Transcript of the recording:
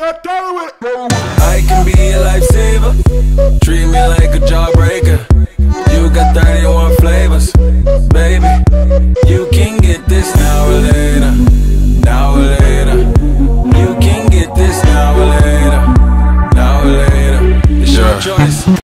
I can be a lifesaver, treat me like a jawbreaker.